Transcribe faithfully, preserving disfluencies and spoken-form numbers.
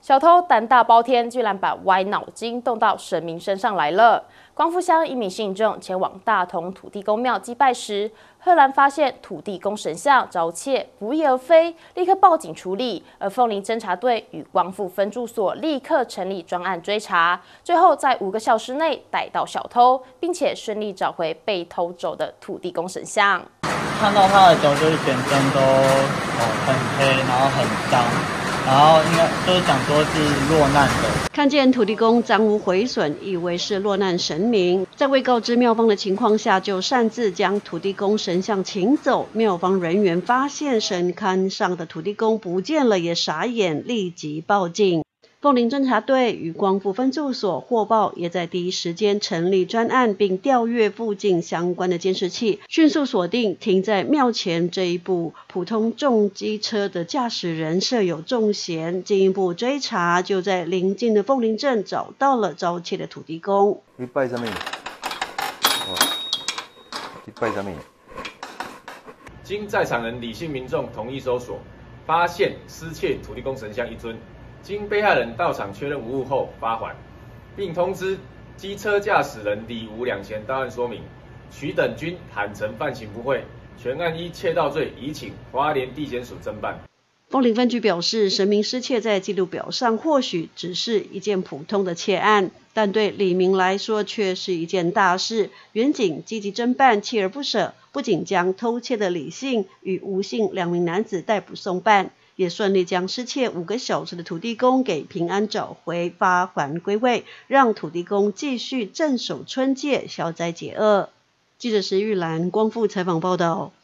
小偷胆大包天，居然把歪脑筋动到神明身上来了。光复乡一名信众前往大同土地公庙祭拜时，赫然发现土地公神像遭窃，不翼而飞，立刻报警处理。而凤林侦查队与光复分驻所立刻成立专案追查，最后在五个小时内逮到小偷，并且顺利找回被偷走的土地公神像。 看到他的时候，就是全身都哦很黑，然后很脏。然后应该就是讲说是落难的， 看见土地公脏污毁损，以为是落难神明，在未告知庙方的情况下，就擅自将土地公神像请走。庙方人员发现神龛上的土地公不见了，也傻眼，立即报警。凤林侦查队与光复分驻所获报，也在第一时间成立专案，并调阅附近相关的监视器，迅速锁定停在庙前这一部普通重机车的驾驶人设有重嫌。进一步追查，就在邻近的凤林镇找到了遭窃的土地公。 你拜什么？你拜什么？ 经在场人李姓民众同意搜索，发现失窃土地公神像一尊。经被害人到场确认无误后发还，并通知机车驾驶人李吴两前到案说明，徐等均坦承犯行不讳，全案依窃盗罪移请花莲地检署侦办。 凤林分局表示，神明失窃在记录表上或许只是一件普通的窃案，但对李明来说却是一件大事。员警积极侦办，锲而不舍，不仅将偷窃的李姓与吴姓两名男子逮捕送办，也顺利将失窃五个小时的土地公给平安找回，发还归位，让土地公继续镇守春戒，消灾解厄。记者石玉兰光复采访报道。